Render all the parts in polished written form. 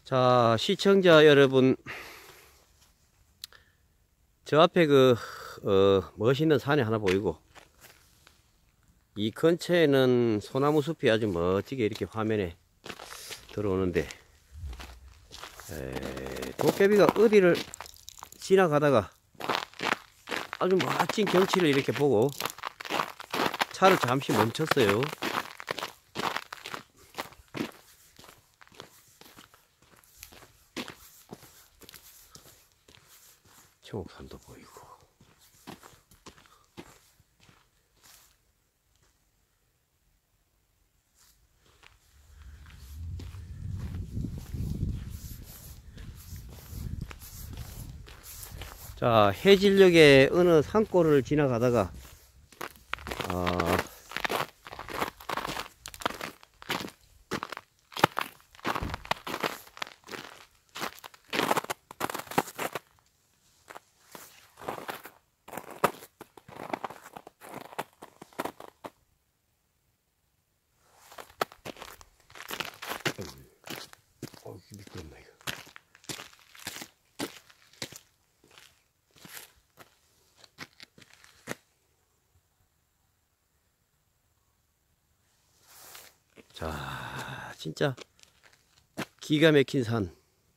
자, 시청자 여러분, 저 앞에 멋있는 산이 하나 보이고, 이 근처에는 소나무 숲이 아주 멋지게 이렇게 화면에 들어오는데, 도깨비가 어디를 지나가다가 아주 멋진 경치를 이렇게 보고 차를 잠시 멈췄어요. 청옥산도 보이고. 자, 해질녘에 어느 산골을 지나가다가 미끄럽네 이거. 자, 진짜 기가 막힌 산.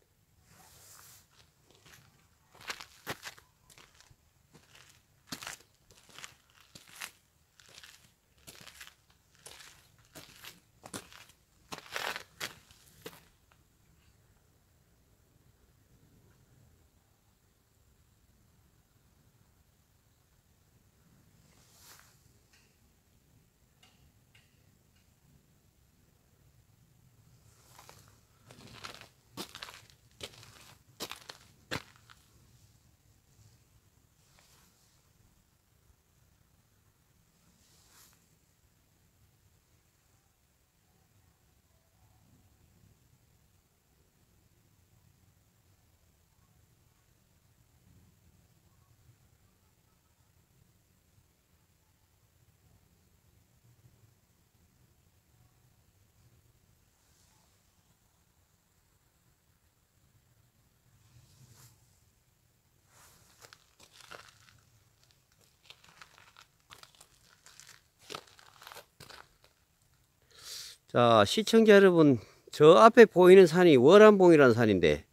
자, 시청자 여러분, 저 앞에 보이는 산이 월암봉이라는 산인데,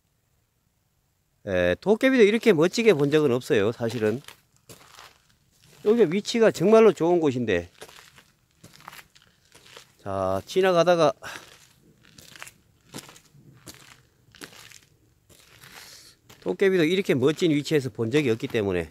도깨비도 이렇게 멋지게 본 적은 없어요, 사실은. 여기 위치가 정말로 좋은 곳인데, 자, 지나가다가 도깨비도 이렇게 멋진 위치에서 본 적이 없기 때문에,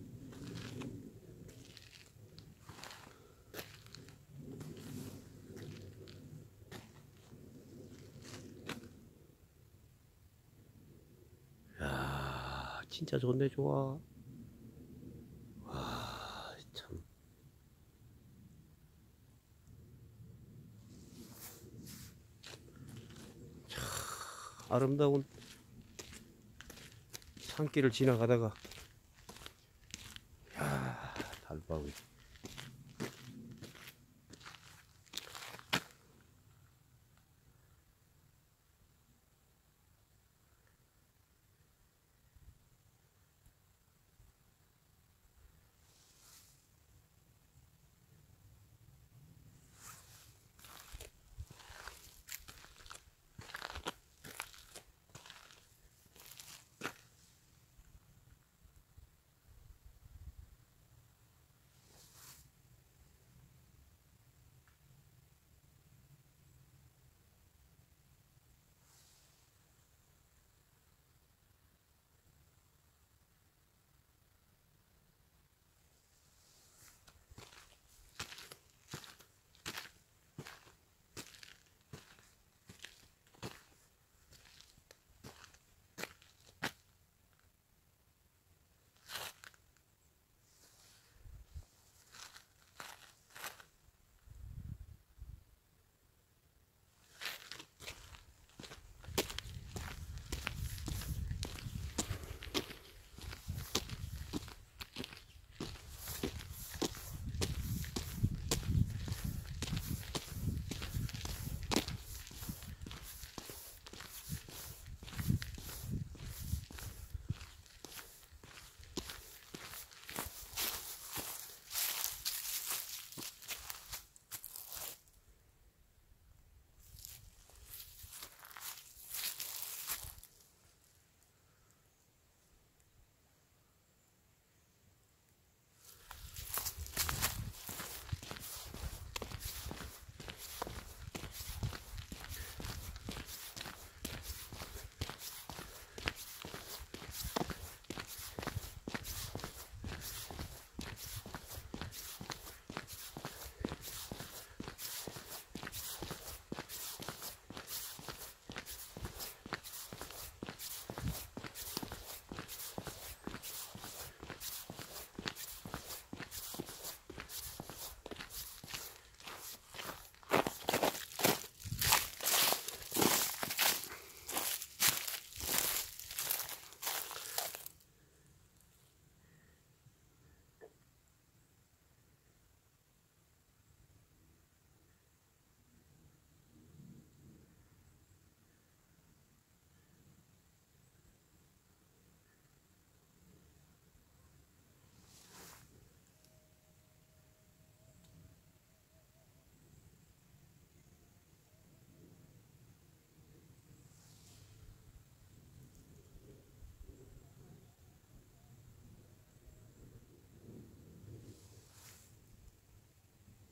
야, 진짜 좋네, 좋아. 와, 참. 아름다운 산길을 지나가다가, 야, 달바위.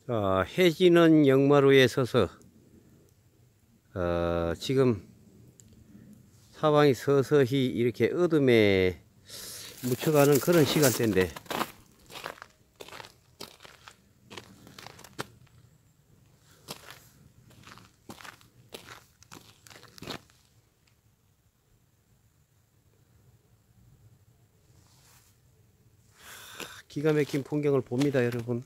해지는 역마루에 서서 지금 사방이 서서히 이렇게 어둠에 묻혀가는 그런 시간대인데, 기가 막힌 풍경을 봅니다, 여러분.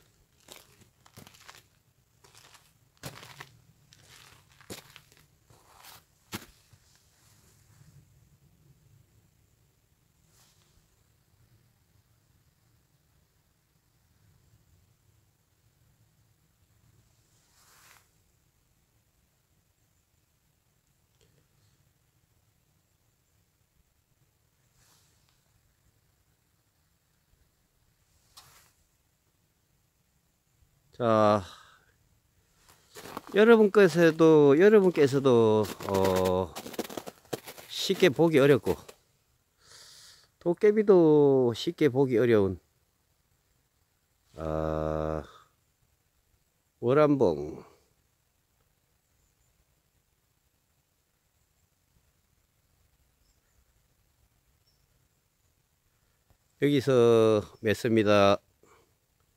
자, 여러분께서도 쉽게 보기 어렵고 도깨비도 쉽게 보기 어려운 월암봉, 여기서 맺습니다.